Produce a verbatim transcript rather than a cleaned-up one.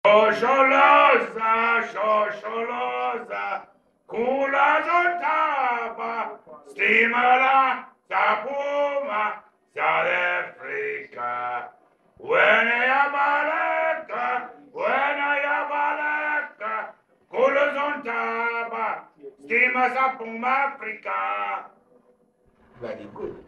Shosholoza, shosholoza, kula zontaba, stimela, sapuma, South Africa. When I baleka, when I baleka, kula zontaba, stima sapuma Africa. Very good.